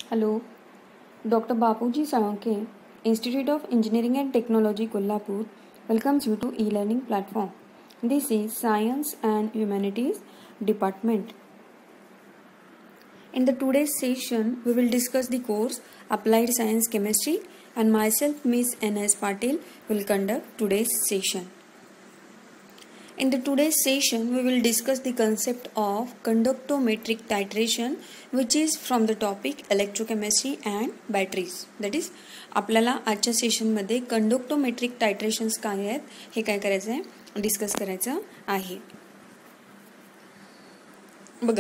Hello, Dr. Bapuji Sawanke, Institute of Engineering and Technology, Kolhapur, welcomes you to e-learning platform. This is Science and Humanities Department. In the today's session, we will discuss the course Applied Science Chemistry, and myself, Miss N.S. Patil, will conduct today's session. In the today's session, we will discuss the concept of conductometric titration, which is from the topic electrochemistry and batteries. That is, आपल्याला आजच्या सेशनमध्ये conductometric टायट्रेशन्स काय आहेत हे काय करायचं आहे, discuss करायचं आहे. बघा,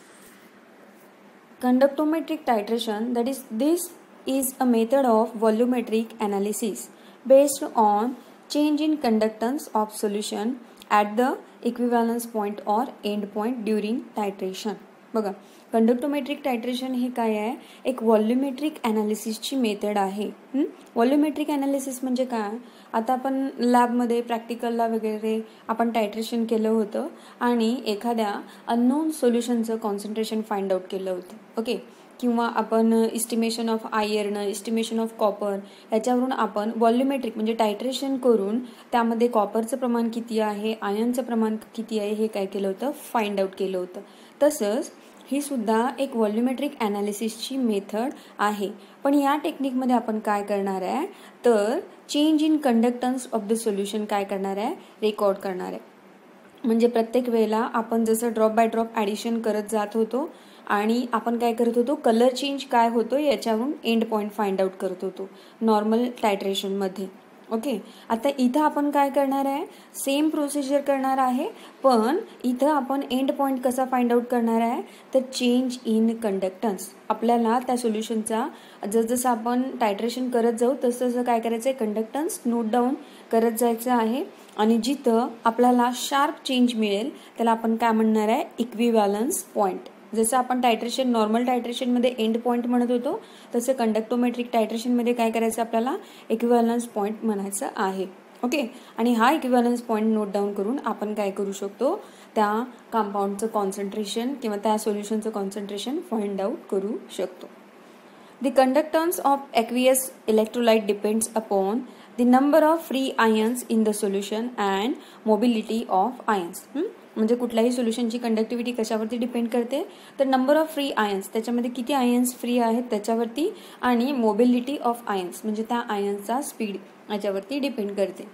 conductometric titration, that is, this is a method of volumetric analysis based on change in conductance of solution at the equivalence point or end point during titration. बघा, कंडक्टोमेट्रिक टायट्रेशन हे काय आहे, एक व्हॉल्युमेट्रिक ॲनालिसिसची मेथड आहे. व्हॉल्युमेट्रिक analysis म्हणजे काय, आता आपण लॅबमध्ये प्रॅक्टिकलला वगैरे आपण टायट्रेशन केलं होतं आणि एखाद्या अननोन सोल्युशनचं कॉन्सन्ट्रेशन फाइंड आउट केलं होतं. ओके, किंवा आपण estimation of iron, estimation of copper याच्यावरून आपण व्हॉल्युमेट्रिक म्हणजे टायट्रेशन करून त्यामध्ये कॉपरचं प्रमाण किती आहे, आयर्नचं प्रमाण किती आहे हे काय केलं होतं, फाइंड आउट केलं होतं. तसंच ही सुद्धा एक व्हॉल्युमेट्रिक ॲनालिसिसची मेथड आहे. पण या टेक्निकमध्ये आपण काय करणार आहे, तर change in conductance of the solution काय करणार आहे, रेकॉर्ड करणार आहे. म्हणजे प्रत्येक वेळेला आपण जसं ड्रॉप बाय ड्रॉप ॲडिशन करत जात होतो आणि आपण काय करत होतो, कलर चेंज काय होतो याच्यावरून एंड पॉईंट फाइंड आउट करत होतो नॉर्मल टायट्रेशनमध्ये. ओके, आता इथं आपण काय करणार आहे, सेम प्रोसिजर करणार आहे, पण इथं आपण एंड पॉईंट कसा फाइंड आउट करणार आहे, तर चेंज इन कंडक्टन्स. आपल्याला त्या सोल्युशनचा जसं आपण टायट्रेशन करत जाऊ तसं काय करायचं आहे, कंडक्टन्स नोट डाऊन करत जायचं आहे आणि जिथं आपल्याला शार्प चेंज मिळेल त्याला आपण काय म्हणणार आहे, इक्विव्हॅलन्स पॉईंट. जसं आपण टायट्रेशन नॉर्मल टायट्रेशनमध्ये एंड पॉईंट म्हणत होतो तसं कंडक्टोमेट्रिक टायट्रेशनमध्ये काय करायचं, आपल्याला इक्विव्हॅलन्स पॉईंट म्हणायचं आहे. ओके, आणि हा इक्विव्हॅलन्स पॉईंट नोट डाऊन करून आपण काय करू शकतो, त्या कंपाऊंडचं कॉन्सन्ट्रेशन किंवा त्या सोल्युशनचं कॉन्सन्ट्रेशन फाइंड आउट करू शकतो. The conductance of aqueous electrolyte depends upon the number of free ions in the solution and mobility of ions. म्हणजे कुठल्याही सोल्युशनची कंडक्टिव्हिटी कशावरती डिपेंड करते, तर नंबर ऑफ फ्री आयन्स, त्याच्यामध्ये किती आयन्स फ्री आहेत त्याच्यावरती, आणि मोबिलिटी ऑफ आयन्स म्हणजे त्या आयन्सचा स्पीड याच्यावरती डिपेंड करते.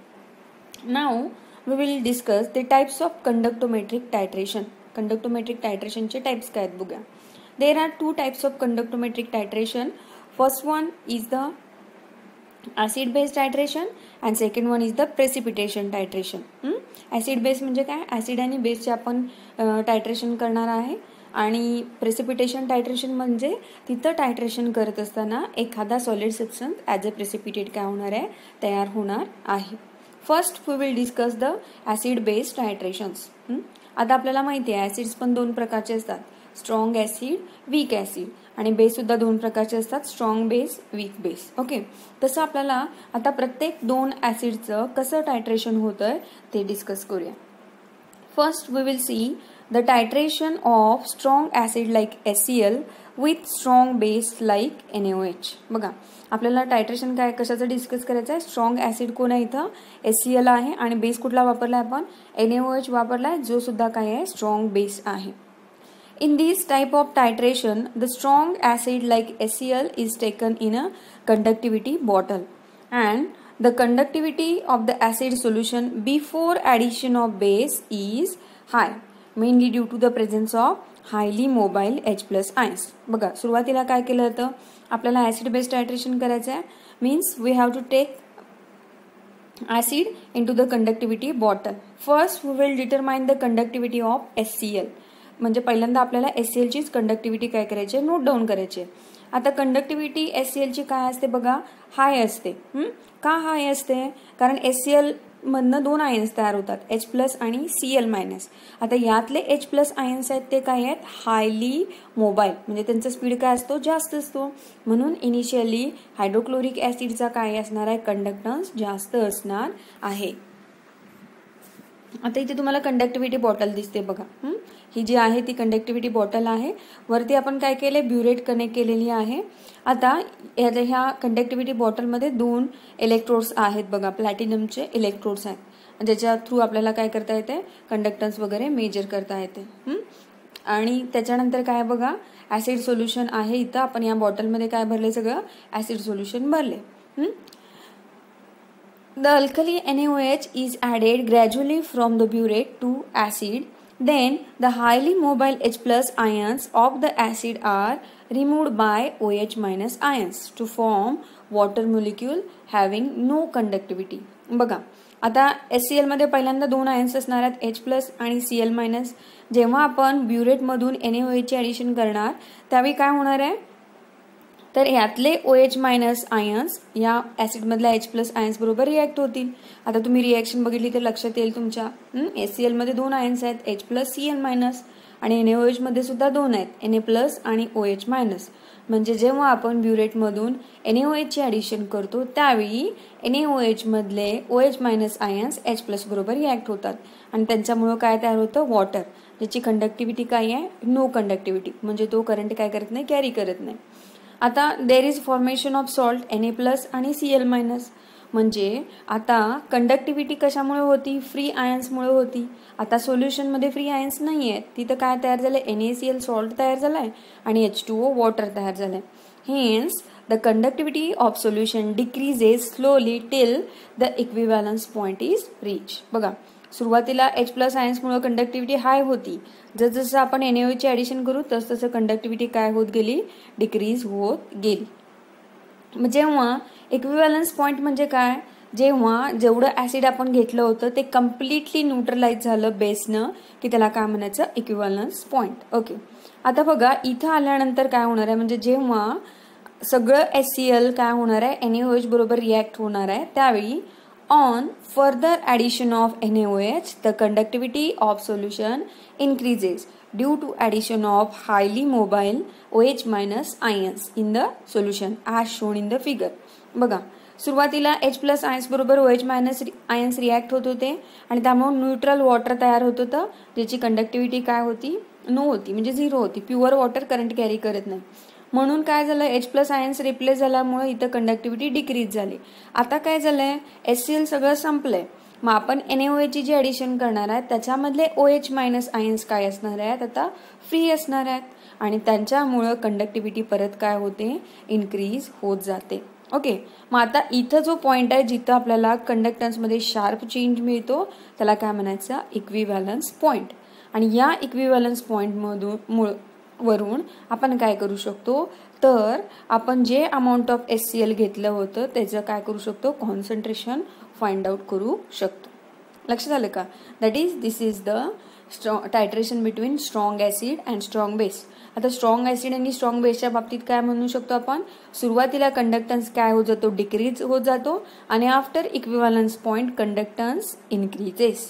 Now we will discuss the types of conductometric titration. Conductometric टायट्रेशनचे टाइप्स काय आहेत बघूया. There are two types of conductometric titration. First one is the acid base titration and second one is the precipitation titration. Acid base म्हणजे काय, acid आणि बेसचे आपण टायट्रेशन करणार आहे, आणि प्रेसिपिटेशन टायट्रेशन म्हणजे तिथं टायट्रेशन करत असताना एखादा solid substance as a precipitate काय होणार आहे, तयार होणार आहे. First we will discuss the acid base titrations. आता आपल्याला माहिती आहे ॲसिड्स पण दोन प्रकारचे असतात, स्ट्रॉंग ॲसिड, वीक ॲसिड, आणि बेस सुद्धा दोन प्रकारचे असतात, strong base, weak base. Okay, तसं आपल्याला आता प्रत्येक दोन ॲसिडचं कसं टायट्रेशन होतं ते डिस्कस करूया. First we will see the titration of strong acid like HCl with strong base like NaOH. बघा, आपल्याला टायट्रेशन काय कशाचं डिस्कस करायचं आहे, स्ट्रॉंग ॲसिड कोण आहे इथं, HCl आहे, आणि बेस कुठला वापरला आहे आपण, NaOH वापरला आहे, जो सुद्धा काय आहे, स्ट्रॉंग बेस आहे. In this type of titration, the strong acid like HCl is taken in a conductivity bottle, and the conductivity of the acid solution before addition of base is high, mainly due to the presence of highly mobile H+ ions. बघा, सुरुवातीला काय केलं होतं, आपल्याला acid base titration करायचं आहे, means we have to take acid into the conductivity bottle. First we will determine the conductivity of HCl. म्हणजे पहिल्यांदा आपल्याला HClचीच कंडक्टिव्हिटी काय करायची आहे, नोट डाऊन करायची आहे. आता कंडक्टिव्हिटी HClची काय असते बघा, हाय असते. का हाय असते, कारण HCl मधनं दोन आयन्स तयार होतात, H+ आणि Cl-. आता यातले H+ आयन्स आहेत ते काय आहेत, हायली मोबाईल, म्हणजे त्यांचा स्पीड काय असतो, जास्त असतो, म्हणून इनिशियली हायड्रोक्लोरिक ॲसिडचा काय असणार आहे, कंडक्टन्स जास्त असणार आहे. आता इथे तुम्हाला कंडक्टिव्हिटी बॉटल दिसते बघा. ही जी आहे ती कंडक्टिव्हिटी बॉटल आहे. वरती आपण काय केले, ब्युरेट कनेक्ट केलेली आहे. आता ह्या कंडक्टिव्हिटी बॉटलमध्ये 2 इलेक्ट्रोड्स आहेत बघा, प्लॅटिनमचे इलेक्ट्रोड्स आहेत, ज्याच्या थ्रू आपल्याला काय करता येते, कंडक्टन्स वगैरे मेजर करता येते. आणि त्याच्यानंतर काय बघा, ऍसिड सोल्युशन आहे. इथं आपण या बॉटलमध्ये काय भरले, सगळं ऍसिड सोल्युशन भरले. The alkali NaOH is added gradually from the burette to acid. Then the highly mobile H plus ions of the acid are removed by OH minus ions to form water molecule having no conductivity. बघा, आता HCl मध्ये पहिल्यांदा 2 ions असणार आहेत, H plus आणि Cl minus. जेव्हा आपण burette मधून NaOH चे ऍडिशन करणार त्यावेळी काय होणार आहे, तर यातले OH मायनस आयन्स या ऍसिड मधल्या H प्लस आयन्स बरोबर रिॲक्ट होतील. आता तुम्ही रिॲक्शन बघितली तर लक्षात येईल तुमच्या, HCl मध्ये 2 आयन्स आहेत, H प्लस Cl मायनस, आणि NaOH मध्ये सुद्धा 2 आहेत, Na प्लस आणि OH मायनस. म्हणजे जेव्हा आपण ब्युरेट मधून NaOH चे ऍडिशन करतो त्यावेळी NaOH मधले OH minus ions H plus बरोबर रिॲक्ट होतात आणि त्यांच्यामुळे काय तयार होतं, वॉटर, ज्याची कंडक्टिव्हिटी काय आहे, नो कंडक्टिव्हिटी, म्हणजे तो करंट काय करत नाही, कॅरी करत नाही. आता there is formation of salt Na plus आणि Cl मायनस. म्हणजे आता कंडक्टिव्हिटी कशामुळे होती, फ्री आयन्समुळे होती. आता सोल्युशनमध्ये फ्री आयन्स नाही आहेत, तिथं काय तयार झालंय, NaCl सॉल्ट तयार झालाय आणि H2O वॉटर तयार झालंय. Hence the conductivity of solution decreases slowly till the equivalence point is reach. बघा, सुरुवातीला H प्लस आयन्समुळे कंडक्टिव्हिटी हाय होती, जसं आपण NaOH चे ऍडिशन करू तसं कंडक्टिव्हिटी काय होत गेली, डिक्रीज होत गेली. जेव्हा इक्विव्हॅलन्स पॉइंट म्हणजे काय, जेव्हा जेवढं ऍसिड आपण घेतलं होतं ते कम्प्लिटली न्यूट्रलाइज झालं बेसनं, की त्याला काय म्हणायचं, इक्विव्हॅलन्स पॉइंट. ओके, आता बघा इथं आल्यानंतर काय होणार आहे, म्हणजे जेव्हा सगळं HCl काय होणार आहे, NaOH बरोबर रिॲक्ट होणार आहे, त्यावेळी on further addition of NaOH the conductivity of solution increases due to addition of highly mobile OH minus ions in the solution as shown in the figure. बघा, सुरुवातीला H प्लस आयन्स बरोबर OH minus ions react होत होते आणि त्यामुळे neutral water तयार होत होतं, ज्याची कंडक्टिव्हिटी काय होती, नो होती, म्हणजे 0 होती. प्युअर वॉटर करंट कॅरी करत नाही. म्हणून काय झालं, H प्लस आयन्स रिप्लेस झाल्यामुळे इथं कंडक्टिव्हिटी डिक्रीज झाली. आता काय झालंय, HCl सगळं संपलंय. मग आपण NaOH ची जी ऍडिशन करणार आहे त्याच्यामधले OH मायनस आयन्स काय असणार आहेत, आता फ्री असणार आहेत आणि त्यांच्यामुळं कंडक्टिव्हिटी परत काय होते, इन्क्रीज होत जाते. ओके, मग आता इथं जो पॉइंट आहे जिथं आपल्याला कंडक्टन्समध्ये शार्प चेंज मिळतो त्याला काय म्हणायचं, इक्विव्हॅलन्स पॉइंट. आणि या इक्विव्हॅलन्स पॉइंट वरून आपण काय करू शकतो, तर आपण जे अमाऊंट ऑफ HCl घेतलं होतं त्याचं काय करू शकतो, कॉन्सन्ट्रेशन फाइंड आउट करू शकतो. लक्षात आलं का, that is this is the titration between strong acid and strong base. आता स्ट्रॉंग ऍसिड आणि स्ट्रॉंग बेसच्या बाबतीत काय म्हणू शकतो आपण, सुरुवातीला कंडक्टन्स काय होत जातो, डिक्रीज होत जातो आणि after equivalence point conductance increases.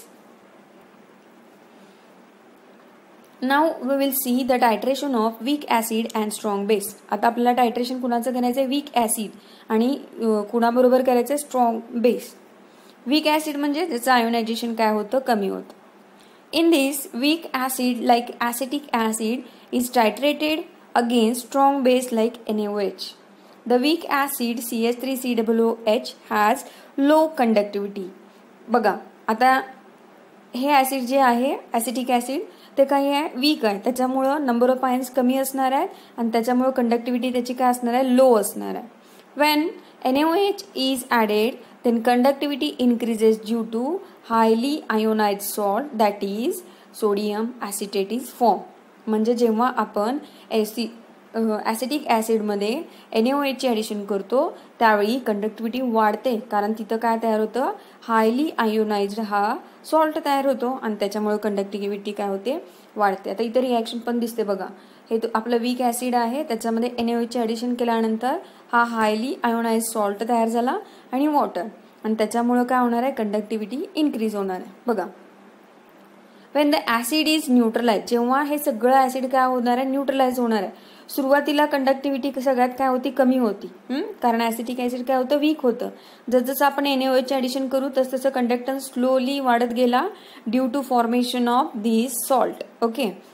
Now we will see the titration of weak acid and strong base. आता आपल्याला टायट्रेशन कुणाचं करायचं आहे, वीक ऍसिड आणि कुणाबरोबर करायचं आहे, स्ट्रॉंग बेस. वीक ऍसिड म्हणजे ज्याचं आयोनायझेशन काय होतं, कमी होतं. In this weak acid like acetic acid is titrated against strong base like NaOH. The weak acid CH3COOH has low conductivity. बघा, आता हे ऍसिड जे आहे, ऍसिटिक ऍसिड, ते काही आहे, वीक आहे, त्याच्यामुळं नंबर ऑफ आयन्स कमी असणार आहेत आणि त्याच्यामुळं कंडक्टिव्हिटी त्याची काय असणार आहे, लो असणार आहे. When NaOH is added then conductivity increases due to highly ionized salt that is sodium acetate is formed. म्हणजे जेव्हा आपण ऍसिटिक ऍसिडमध्ये NaOH चे ऍडिशन करतो त्यावेळी कंडक्टिव्हिटी वाढते, कारण तिथं काय तयार होतं, हायली आयोनाइज्ड हा सॉल्ट तयार होतो आणि त्याच्यामुळे कंडक्टिव्हिटी काय होते, वाढते. आता इतर रिॲक्शन पण दिसते बघा, हे आपलं वीक ऍसिड आहे त्याच्यामध्ये NaOH चे ऍडिशन केल्यानंतर हा हायली आयोनाइज्ड सॉल्ट तयार झाला आणि वॉटर, आणि त्याच्यामुळे काय होणार आहे, कंडक्टिव्हिटी इन्क्रीज होणार आहे. बघा, when the acid is neutralize, जेव्हा हे सगळं ऍसिड काय होणार आहे, न्यूट्रलाइज होणार आहे. सुरुवातीला कंडक्टिव्हिटी सगळ्यात काय होती, कमी होती, कारण ऍसिटिक ऍसिड काय होतं, वीक होतं. जसं आपण NaOH चे ऍडिशन करू तसं कंडक्टन्स स्लोली वाढत गेला due to formation of this salt. Okay,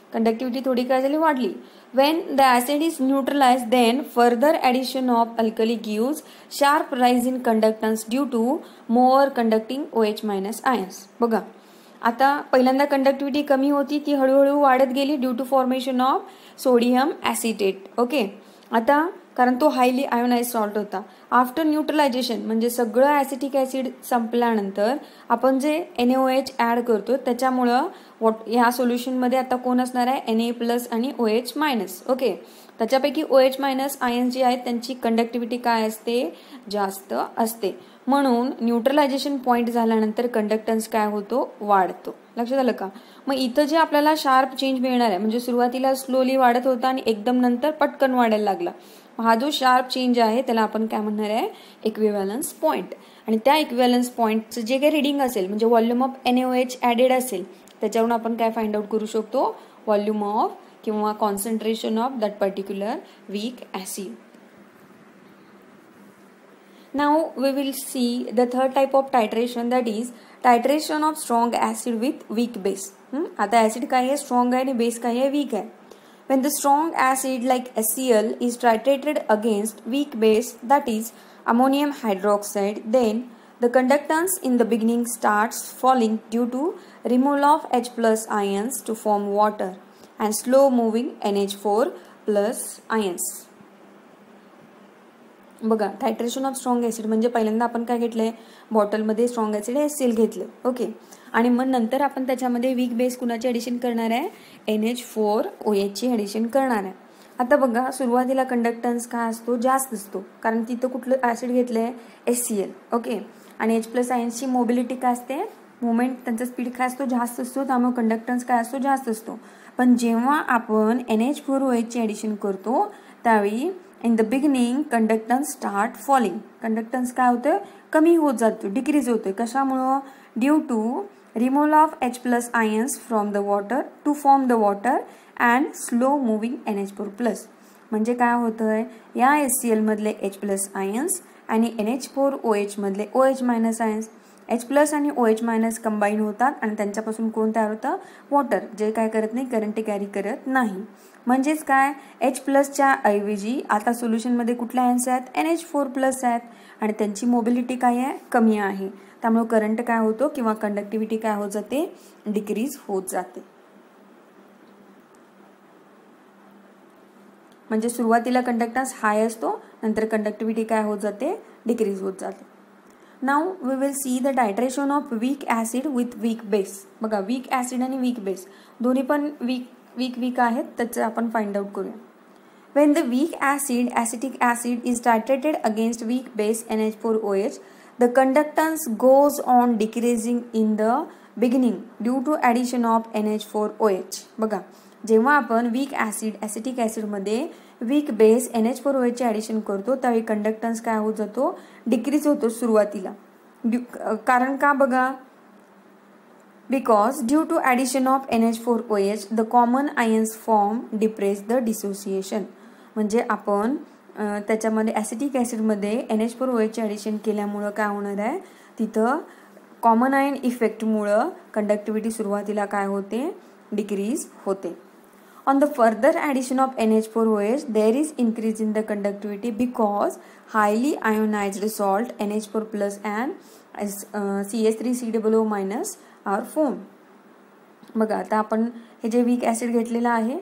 conductivity थोडी काय झाली, वाढली. When the acid is neutralized, then further addition of alkali gives sharp rise in conductance due to more conducting OH minus ions. बघा, आता पहिल्यांदा conductivity कमी होती, ती हळूहळू वाढत गेली due to formation of sodium acetate. Okay, आता कारण तो हायली आयोनाइज सॉल्ट होता. आफ्टर न्यूट्रलायझेशन म्हणजे सगळं ॲसिटिक ॲसिड संपल्यानंतर आपण जे NaOH ॲड करतो त्याच्यामुळं ह्या सोल्युशनमध्ये आता कोण असणार आहे, Na+ आणि OH-. ओके, त्याच्यापैकी OH- आयन्स जे आहेत त्यांची कंडक्टिव्हिटी काय असते, जास्त असते. म्हणून न्यूट्रलायझेशन पॉईंट झाल्यानंतर कंडक्टन्स काय होतो, वाढतो. लक्षात आलं का. मग इथं जे आपल्याला शार्प चेंज मिळणार आहे, म्हणजे सुरुवातीला स्लोली वाढत होता आणि एकदम नंतर पटकन वाढायला लागला, हा जो शार्प चेंज आहे त्याला आपण काय म्हणणार आहे, इक्विव्हॅलन्स पॉईंट. आणि त्या इक्विव्हॅलन्स पॉईंटचं जे काही रिडिंग असेल म्हणजे व्हॉल्यूम ऑफ NaOH ॲडेड असेल त्याच्यावरून आपण काय फाइंड आउट करू शकतो, व्हॉल्यूम ऑफ किंवा concentration of that particular weak acid. Now we will see the third type of titration, that is titration of strong acid with weak base. आता acid काय आहे, स्ट्रॉंग आहे आणि बेस काय आहे, वीक आहे. When the strong acid like HCl is titrated against weak base, that is ammonium hydroxide, then the conductance in the beginning starts falling due to removal of H+ ions to form water and slow moving NH4+ ions. बघा, टायट्रेशन of strong acid म्हणजे पहिल्यांदा आपण काय घेतलंय, बॉटलमध्ये strong acid HCl घेतलं. Okay, आणि मग नंतर आपण त्याच्यामध्ये वीक बेस कुणाची ॲडिशन करणार आहे, NH4OH ची ॲडिशन करणार आहे. आता बघा, सुरुवातीला कंडक्टन्स काय असतो, जास्त असतो, कारण तिथं कुठलं ॲसिड घेतलंय, HCl. ओके, आणि H+ आयन्सची मोबिलिटी काय असते, मुवमेंट त्यांचा स्पीड काय असतो, जास्त असतो, त्यामुळे कंडक्टन्स काय असतो, जास्त असतो. पण जेव्हा आपण NH4OH ची ॲडिशन करतो त्यावेळी in the beginning conductance start falling, conductance काय होतं, कमी होत जातो, डिक्रीज होतोय. कशामुळं, due to removal of H+ ions from the water to form the water and slow moving NH4+. म्हणजे काय होतंय, या HCl मधले H+ आयन्स आणि NH4OH मधले OH- आयन्स, H+ आणि OH- कंबाईन होतात आणि त्यांच्यापासून कोण तयार होतं, वॉटर, जे काय करत नाही, करंट कॅरी करत नाही. म्हणजेच काय, H+च्या ऐवजी आता सोल्युशनमध्ये कुठल्या आयन्स आहेत, NH4+ आहेत आणि त्यांची मोबिलिटी काय आहे, कमी आहे. त्यामुळे करंट काय होतो किंवा कंडक्टिव्हिटी काय होत जाते, डिक्रीज होत जाते. म्हणजे सुरुवातीला कंडक्टन्स हाय असतो, नंतर कंडक्टिव्हिटी काय होत जाते, डिक्रीज होत जाते. Now we will see the titration of weak acid with weak base. बघा, वीक ॲसिड आणि वीक बेस दोन्ही पण वीक आहेत, त्याचं आपण फाइंड आउट करूया. When the weak acid, acetic acid, is titrated against weak base NH4OH, the conductance goes on decreasing in the beginning due to addition of NH4OH. बघा, जेव्हा आपण वीक ॲसिड, ॲसिटिक ॲसिडमध्ये weak base NH4OH चे addition करतो त्यावेळी conductance काय होत जातो, डिक्रीज होतो सुरुवातीला. कारण का, बघा, because due to addition of NH4OH the common ions form depress the dissociation. म्हणजे आपण त्याच्यामध्ये ॲसिटिक ॲसिडमध्ये NH4OH चे ॲडिशन केल्यामुळं काय होणार आहे, तिथं कॉमन आयन इफेक्टमुळं कंडक्टिव्हिटी सुरुवातीला काय होते, डिक्रीज होते. On the further addition of NH4OH, there is increase in the conductivity because highly ionized salt NH4+ and CH3COO- are formed. बघा, आता आपण हे जे वीक ॲसिड घेतलेलं आहे,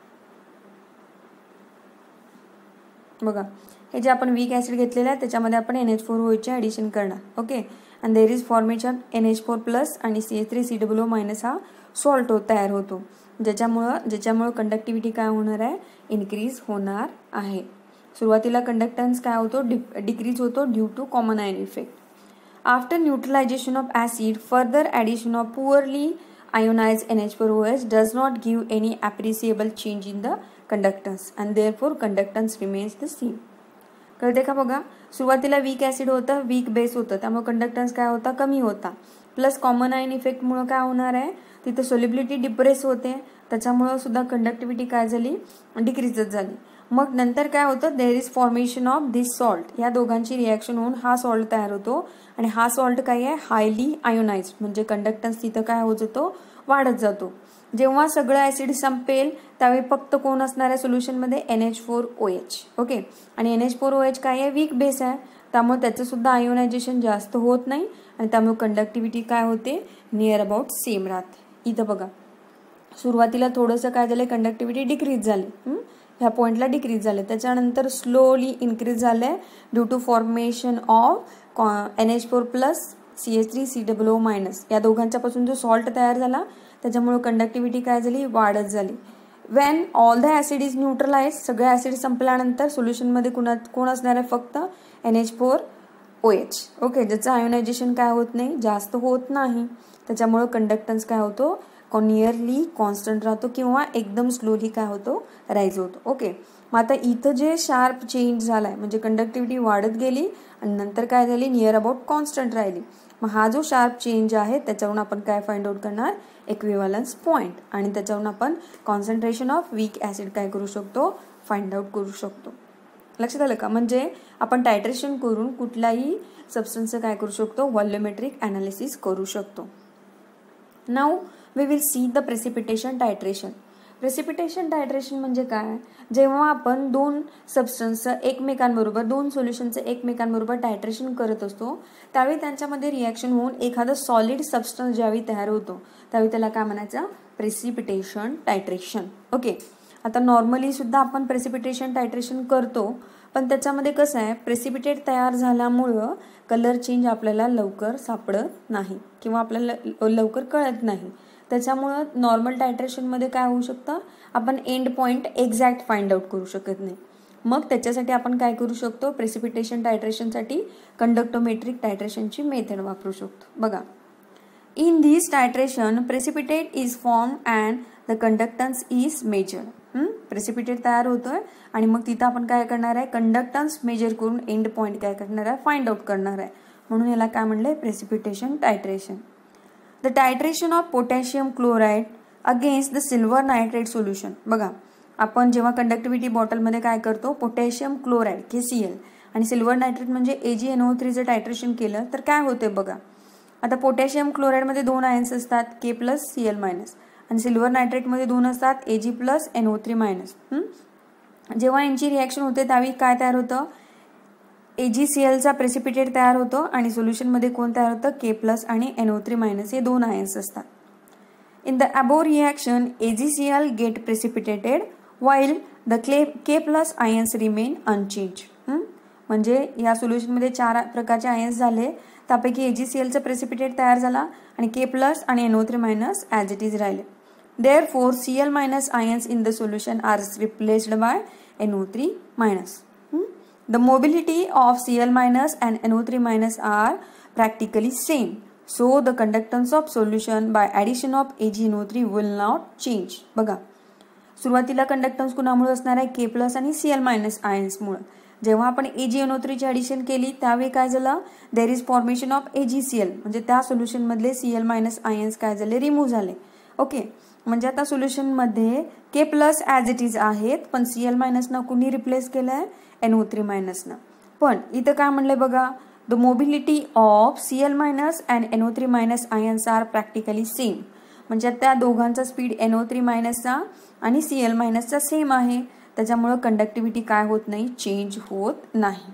बघा, हे जे आपण वीक ॲसिड घेतलेलं आहे त्याच्यामध्ये आपण NH4OH चे ॲडिशन करणार. Okay, and there is formation NH4+ आणि CH3COO- हा सॉल्ट तयार होतो, ज्याच्यामुळं कंडक्टिव्हिटी काय होणार आहे, इन्क्रीज होणार आहे. सुरुवातीला कंडक्टन्स काय होतो, डिक्रीज होतो due to common ion effect. After neutralization of acid, further addition of poorly ionized NH4OH does not give any appreciable change in the conductance and therefore conductance remains the same. कळते का, बघा, सुरुवातीला weak acid होतं, weak base होतं, त्यामुळे conductance काय होता, कमी होता. प्लस कॉमन आयन इफेक्टमुळे काय होणार आहे, तिथं सोल्युबिलिटी डिप्रेस होते, त्याच्यामुळं सुद्धा कंडक्टिव्हिटी काय झाली, डिक्रीजच झाली. मग नंतर काय होतं, there is formation of this salt, या दोघांची रिॲक्शन होऊन हा सॉल्ट तयार होतो आणि हा सॉल्ट काय आहे, हायली आयोनाइज्ड, म्हणजे कंडक्टन्स तिथं काय होत जातो, वाढत जातो. जेव्हा सगळं ॲसिड संपेल त्यावेळी फक्त कोण असणार आहे सोल्युशनमध्ये NH4OH. ओके, आणि NH4OH काय आहे, वीक बेस आहे, त्यामुळे त्याचं सुद्धा आयोनायझेशन जास्त होत नाही आणि त्यामुळे कंडक्टिव्हिटी काय होते, नियर अबाउट सेम राहते. इथं बघा सुरुवातीला थोडंसं काय झालं, कंडक्टिव्हिटी डिक्रीज झाली, ह्या पॉईंटला डिक्रीज झाले, त्याच्यानंतर स्लोली इन्क्रीज झालंय due to formation of NH4 plus CH3 COO-, या दोघांच्यापासून जो सॉल्ट तयार झाला त्याच्यामुळे कंडक्टिव्हिटी काय झाली, वाढत झाली. When all the acid is neutralize, सगळे ॲसिड संपल्यानंतर सोल्युशनमध्ये कोण असणार आहे, फक्त NH4OH. ओके, ज्याचं आयोनायझेशन काय होत नाही, जास्त होत नाही, त्याच्यामुळं कंडक्टन्स काय होतो, नियरली कॉन्स्टंट राहतो किंवा एकदम स्लोली काय होतो, राईज होतो. ओके, मग आता इथं जे शार्प चेंज झालाय म्हणजे कंडक्टिव्हिटी वाढत गेली आणि नंतर काय झाली, नियर अबाउट कॉन्स्टंट राहिली. मग हा जो शार्प चेंज आहे त्याच्यावरून आपण काय फाइंड आउट करणार, इक्विव्हॅलन्स पॉईंट, आणि त्याच्यावरून आपण कॉन्सन्ट्रेशन ऑफ वीक ॲसिड काय करू शकतो, फाइंड आउट करू शकतो. लक्षात आलं का, म्हणजे आपण टायट्रेशन करून कुठलाही सबस्टन्सचं काय करू शकतो, व्हॉल्युमेट्रिक ॲनालिसिस करू शकतो. Now we will see the precipitation titration. Precipitation titration म्हणजे काय, जेव्हा आपण दोन सबस्टन्सचं एकमेकांबरोबर, दोन सोल्युशनचं एकमेकांबरोबर टायट्रेशन करत असतो त्यावेळी त्यांच्यामध्ये रिॲक्शन होऊन एखादं सॉलिड सबस्टन्स ज्यावेळी तयार होतो त्यावेळी त्याला काय म्हणायचं, प्रेसिपिटेशन टायट्रेशन. ओके, आता नॉर्मली सुद्धा आपण प्रेसिपिटेशन टायट्रेशन करतो, पण त्याच्यामध्ये कसं आहे, प्रेसिपिटेट तयार झाल्यामुळं कलर चेंज आपल्याला लवकर सापडत नाही किंवा आपल्याला लवकर कळत नाही. त्याच्यामुळं नॉर्मल टायट्रेशनमध्ये काय होऊ शकतं, आपण end point exact find out करू शकत नाही. मग त्याच्यासाठी आपण काय करू शकतो, प्रेसिपिटेशन टायट्रेशनसाठी कंडक्टोमेट्रिक टायट्रेशनची मेथड वापरू शकतो. बघा, in this titration precipitate is form and the conductance is measured. Precipitate तयार होतोय आणि मग तिथं आपण काय करणार आहे, कंडक्टन्स मेजर करून एंड पॉईंट काय करणार आहे, फाइंड आउट करणार आहे. म्हणून याला काय म्हणलंय, precipitation titration. The titration of potassium chloride against the silver nitrate solution. बघा, आपण जेव्हा कंडक्टिव्हिटी बॉटलमध्ये काय करतो, पोटॅशियम क्लोराईड KCl आणि सिल्वर नायट्रेट म्हणजे AgNO3चं टायट्रेशन केलं तर काय होते बघा. आता पोटॅशियम क्लोराईडमध्ये 2 आयन्स असतात, K+Cl- आणि सिल्वर नायट्रेटमध्ये 2 असतात, Ag+NO3-. जेव्हा यांची रिॲक्शन होते त्यावेळी काय तयार होतं, AgClचा प्रेसिपिटेट तयार होतो आणि सोल्युशनमध्ये कोण तयार होतं, K+ आणि NO3- हे 2 आयन्स असतात. In the above reaction AgCl get precipitated while the K+ ions remain unchanged. म्हणजे या सोल्युशनमध्ये 4 प्रकारचे आयन्स झाले, त्यापैकी AgClचा प्रेसिपिटेट तयार झाला आणि K+ आणि NO3- ॲज इट इज राहिले. Therefore, Cl- ions in the solution are replaced by NO3-. The mobility of Cl- and NO3- are practically same. So, the conductance of solution by addition of AgNO3 will not change. बघा, सुरुवातीला conductance कुणामुळे असणार आहे, K+ आणि Cl- आयन्समुळे. जेव्हा आपण AgNO3ची addition केली त्यावेळी काय झालं, there is formation of AgCl, म्हणजे त्या सोल्युशनमधले Cl- आयन्स काय झाले, रिमूव्ह झाले. ओके, म्हणजे आता सोल्युशनमध्ये K+ ॲज इट इज आहेत, पण Cl- कुणी रिप्लेस केलं आहे, NO3- पण इथं काय म्हणलंय बघा, the mobility of Cl- and NO3- ions are practically same. म्हणजे त्या दोघांचा स्पीड NO3- आणि Cl- सेम आहे, त्याच्यामुळं कंडक्टिव्हिटी काय होत नाही, चेंज होत नाही.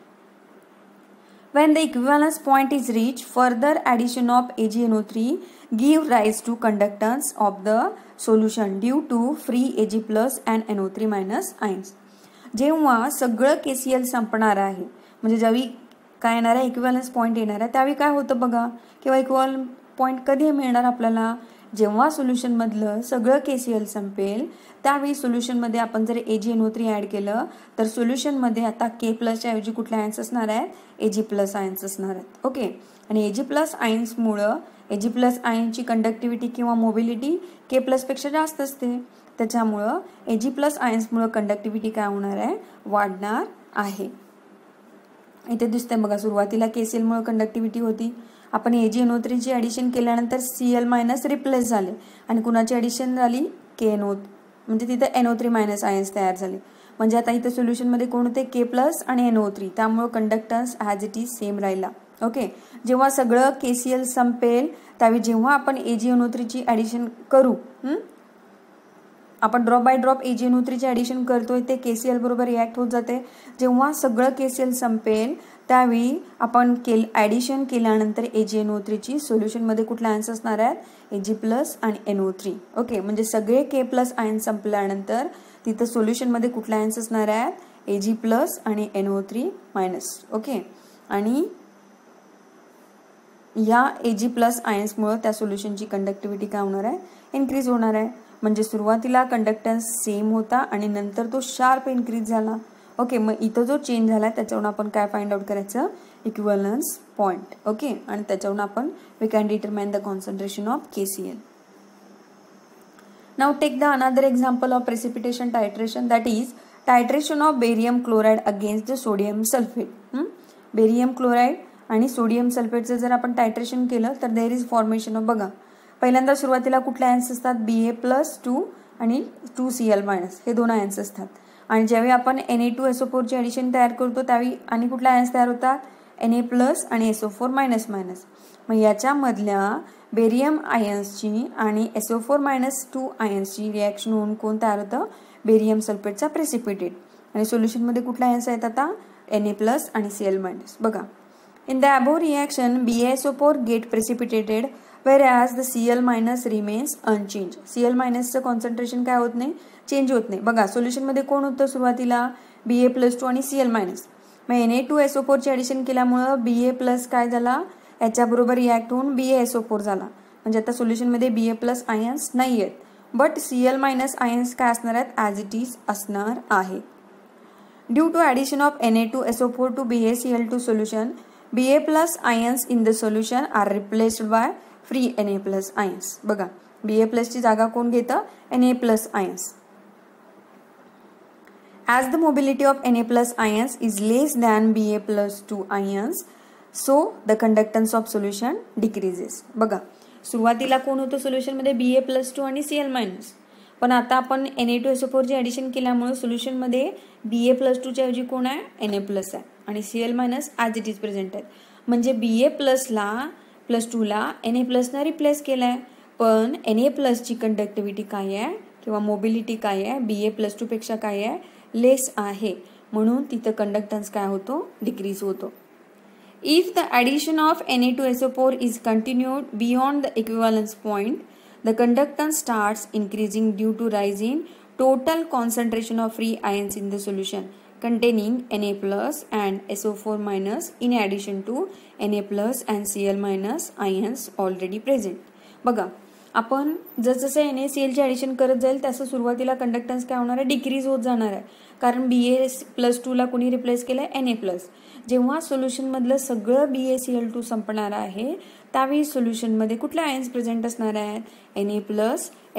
When the equivalence point is reached, further addition of AgNO3 give rise to conductance of the solution due to free Ag+ and NO3- ions. जेव्हा सगळं KCl संपणार आहे, म्हणजे ज्यावेळी काय येणार आहे, इक्विव्हॅलन्स पॉईंट येणार आहे, त्यावेळी काय होतं बघा, किंवा इक्विव्हॅलन्स पॉईंट कधी मिळणार आपल्याला, जेव्हा सोल्युशनमधलं सगळं KCl संपेल त्यावेळी सोल्युशनमध्ये आपण जर AgNO3 ॲड केलं तर सोल्युशनमध्ये आता K+ ऐवजी कुठले आयन्स असणार आहेत, Ag+ आयन्स असणार आहेत. ओके, आणि Ag+ आयन्समुळं Ag+ आयनची कंडक्टिव्हिटी किंवा मोबिलिटी K+ पेक्षा जास्त असते, त्याच्यामुळं Ag+ आयन्समुळं कंडक्टिव्हिटी काय होणार आहे, वाढणार आहे. इथे दिसतंय बघा, सुरुवातीला KClमुळे कंडक्टिव्हिटी होती, आपण AgNO3ची ॲडिशन केल्यानंतर Cl- रिप्लेस झाले आणि कुणाची ॲडिशन झाली, KNO, म्हणजे तिथे NO3- आयन्स तयार झाले. म्हणजे आता इथे सोल्युशनमध्ये कोण होते, K+ आणि NO3, त्यामुळे conductance as it is same राहिला. ओके, जेव्हा सगळं KCl संपेल त्यावेळी जेव्हा आपण AgNO3ची ॲडिशन करू आपण ड्रॉप बाय ड्रॉप AgNO3चे ॲडिशन करतोय ते KCl बरोबर रिॲक्ट होत जाते. जेव्हा सगळं KCl संपेल त्यावेळी आपण ॲडिशन केल्यानंतर AgNO3ची सोल्युशनमध्ये कुठले आयन्स असणार आहेत, Ag+ आणि NO3. ओके, म्हणजे सगळे K+ आयन संपल्यानंतर तिथं सोल्युशनमध्ये कुठले आयन्स असणार आहेत, Ag+ आणि NO3-. ओके, आणि या Ag+ आयन्समुळे त्या सोल्युशनची कंडक्टिव्हिटी काय होणार आहे, इन्क्रीज होणार आहे. म्हणजे सुरुवातीला कंडक्टन्स सेम होता आणि नंतर तो शार्प इन्क्रीज झाला. ओके, मग इथं जो चेंज झाला त्याच्यावरून आपण काय फाइंड आउट करायचं, इक्विव्हॅलन्स पॉईंट. ओके, आणि त्याच्यावरून आपण we can determine the concentration of KCl. Now take the another example of precipitation titration, that is titration of barium chloride against the sodium sulfate. Barium chloride आणि sodium सल्फेटचं जर आपण टायट्रेशन केलं तर there is formation of, बघा पहिल्यांदा सुरुवातीला कुठले आयन्स असतात, Ba+2 आणि 2Cl- हे दोन आयन्स असतात. आणि ज्यावेळी आपण Na2SO4 चे ॲडिशन तयार करतो त्यावेळी आणि कुठले आयन्स तयार होतात, Na+ आणि SO4-. मग याच्यामधल्या बेरियम आयन्सची आणि SO4-2 आयन्सची रिॲक्शन होऊन कोण तयार होतं, बेरियम सल्फेटचा प्रेसिपिटेट. आणि सोल्युशनमध्ये कुठले आयन्स आहेत आता, Na+ आणि Cl-. बघा, in the above reaction BaSO4 get precipitated whereas the Cl- remains unchanged. Cl- चं कॉन्सन्ट्रेशन काय होत नाही, चेंज होत नाही. बघा सोल्युशनमध्ये कोण होतं सुरुवातीला, Ba+2 आणि Cl-. मग Na2SO4 चे ॲडिशन केल्यामुळं Ba+ काय झाला, याच्याबरोबर रिॲक्ट होऊन BaSO4 झाला. म्हणजे आता सोल्युशनमध्ये Ba+ आयन्स नाही आहेत, बट Cl- आयन्स काय असणार आहेत, ॲज इट इज असणार आहे. Due to addition of Na2SO4 to BaCl2 solution, Ba+ ions in the solution are replaced by free Na+ ions. बघा Ba+ ची जागा कोण घेतं, Na+ ions. As the mobility of Na+ ions is less than Ba+2 ions, so the conductance of solution decreases. बघा सुरुवातीला कोण होतं सोल्युशनमध्ये, Ba+2 आणि Cl-. पण आता आपण Na2SO4 चे ॲडिशन केल्यामुळे सोल्युशनमध्ये Ba+2 च्या ऐवजी कोण आहे, Na+ आहे आणि Cl- as it is present आहेत. म्हणजे Ba+2ला Na+नं रिप्लेस केलाय, पण Na+ ची कंडक्टिव्हिटी काय आहे किंवा मोबिलिटी काय आहे, Ba+2 पेक्षा काय आहे, लेस आहे. म्हणून तिथं कंडक्टन्स काय होतो, डिक्रीज होतो. If the addition of Na2SO4 is continued beyond the equivalence point, the conductance starts increasing due to rise in total concentration of free ions in the solution containing Na+ and SO4- in addition to Na+ and Cl- ions already present. बघा आपण जसजसं NaCl चे addition करत जाईल तसं सुरुवातीला conductance काय होणार आहे, डिक्रीज होत जाणार आहे. कारण Ba+2ला कोणी रिप्लेस केलंय, Na+. जेव्हा सोल्युशनमधलं सगळं BaCl2 संपणार आहे त्यावेळी सोल्युशनमध्ये कुठले आयन्स प्रेझेंट असणार आहेत, Na+,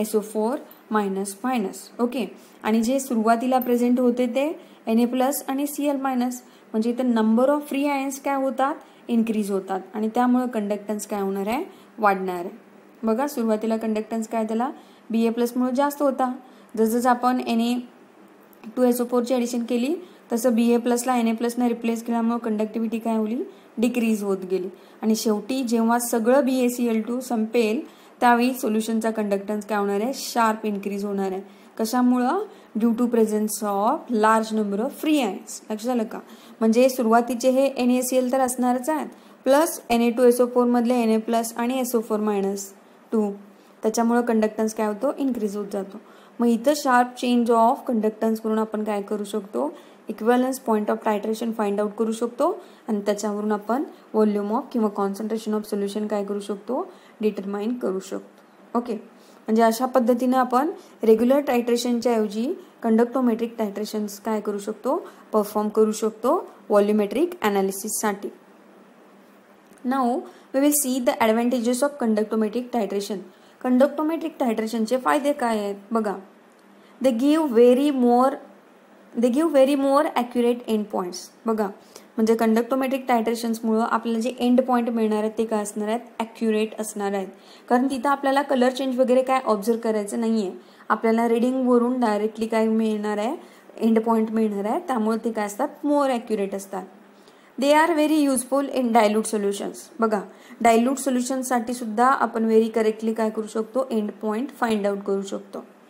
SO4-. ओके, आणि जे सुरुवातीला प्रेझेंट होते ते Na+ आणि Cl-. म्हणजे इथं नंबर ऑफ फ्री आयन्स काय होतात, इन्क्रीज होतात आणि त्यामुळे कंडक्टन्स काय होणार आहे, वाढणार आहे. बघा सुरुवातीला कंडक्टन्स काय त्याला Ba+ मुळे जास्त होता. जसं आपण Na2SO4 ची ॲडिशन केली तसं Ba+ला Na+नं रिप्लेस केल्यामुळे कंडक्टिव्हिटी काय होली, डिक्रीज होत गेली. आणि शेवटी जेव्हा सगळं BaCl2 संपेल त्यावेळी सोल्युशनचा कंडक्टन्स काय होणार आहे, शार्प इन्क्रीज होणार आहे. कशामुळं, due to presence of large number of free ions. लक्षात आलं का, म्हणजे सुरुवातीचे हे NaCl तर असणारच आहेत, प्लस Na2SO4 मधले Na+ आणि SO4-2, त्याच्यामुळं कंडक्टन्स काय होतो, इन्क्रीज होत जातो. मग इथं शार्प चेंज ऑफ कंडक्टन्स करून आपण काय करू शकतो, equivalence point of titration find out करू शकतो आणि त्याच्यावरून आपण व्हॉल्यूम ऑफ किंवा कॉन्सन्ट्रेशन ऑफ सोल्युशन काय करू शकतो, डिटरमाइन करू शकतो. ओके, म्हणजे अशा पद्धतीने आपण रेग्युलर टायट्रेशनच्या ऐवजी कंडक्टोमेट्रिक टायट्रेशन्स काय करू शकतो, परफॉर्म करू शकतो व्हॉल्यूमेट्रिक ॲनालिसिससाठी. Now we will see the advantages of conductometric titration. Conductometric टायट्रेशनचे फायदे काय आहेत, बघा. They give very more accurate end points. बघा म्हणजे कंडक्टोमेट्रिक टायट्रेशन्समुळं आपल्याला जे एंड पॉईंट मिळणार आहेत ते काय असणार आहेत, ॲक्युरेट असणार आहेत. कारण तिथं आपल्याला कलर चेंज वगैरे काय ऑब्झर्व करायचं नाही आहे, आपल्याला रिडिंगवरून डायरेक्टली काय मिळणार आहे, एंड पॉईंट मिळणार आहे. त्यामुळे ते काय असतात, मोर ॲक्युरेट असतात. They are very useful in dilute solutions. बघा डायल्यूट सोल्युशनसाठी सुद्धा आपण व्हेरी करेक्टली काय करू शकतो, एंड पॉईंट फाइंड आउट करू शकतो.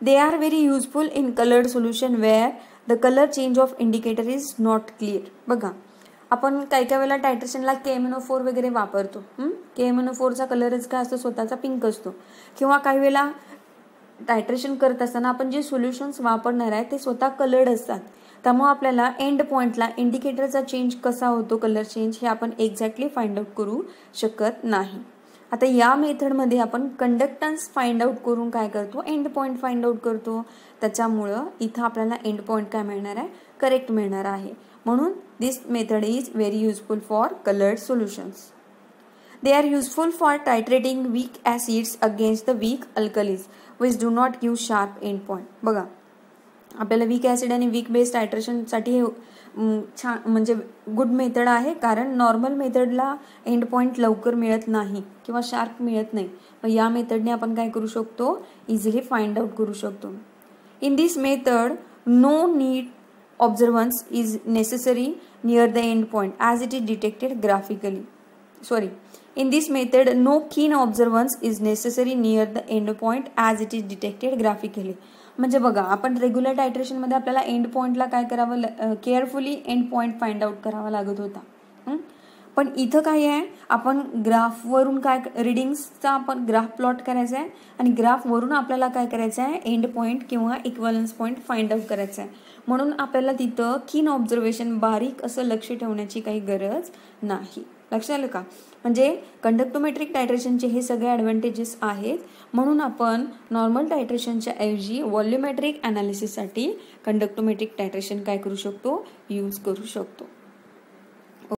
They are very useful in coloured solution where the colour change of indicator is not clear. बघा, आपण काही काही वेळेला टायट्रेशनला KMnO4 वगैरे वापरतो. KMnO4चा कलरच काय असतो, स्वतःचा पिंक असतो. किंवा काही वेळेला टायट्रेशन करत असताना आपण जे सोल्युशन्स वापरणार आहे ते स्वतः कलर्ड असतात. त्यामुळे आपल्याला एंड पॉइंटला इंडिकेटरचा चेंज कसा होतो, कलर चेंज, हे आपण एक्झॅक्टली फाइंड आउट करू शकत नाही. आता या मेथडमध्ये आपण कंडक्टन्स फाइंड आउट करून काय करतो, एंड पॉइंट फाइंड आउट करतो. त्याच्यामुळं इथं आपल्याला एंड पॉइंट काय मिळणार आहे, करेक्ट मिळणार आहे. म्हणून this method is very useful for coloured solutions. They are useful for titrating weak acids against the weak alkalis which do not give sharp endpoint. बघा, आपल्याला वीक ॲसिड आणि वीक बेस टायट्रेशनसाठी हे छान म्हणजे गुड मेथड आहे, कारण normal मेथडला end point लवकर मिळत नाही किंवा शार्प मिळत नाही. मग या मेथडने आपण काय करू शकतो, इझिली फाइंड आउट करू शकतो. In this method no need observance is necessary near the end point as it is detected graphically. In this method, no keen observance is necessary near the end point as it is detected graphically. म्हणजे बघा, आपण regular टायट्रेशनमध्ये आपल्याला end पॉईंटला काय करावं, carefully end point find out करावा लागत होता. पण इथं काय आहे, आपण ग्राफवरून काय रिडिंग्सचा आपण ग्राफ प्लॉट करायचा आहे आणि ग्राफवरून आपल्याला काय करायचं आहे, एंड पॉईंट किंवा इक्वलन्स पॉईंट फाइंड आउट करायचं आहे. म्हणून आपल्याला तिथं कीन ऑब्झर्वेशन, बारीक असं लक्ष ठेवण्याची काही गरज नाही. लक्षात आलं का? म्हणजे कंडक्टोमेट्रिक टायट्रेशनचे हे सगळे ॲडव्हान्टेजेस आहेत. म्हणून आपण नॉर्मल टायट्रेशनच्या ऐवजी व्हॉल्युमेट्रिक ॲनालिसिससाठी कंडक्टोमेट्रिक टायट्रेशन काय करू शकतो, यूज करू शकतो.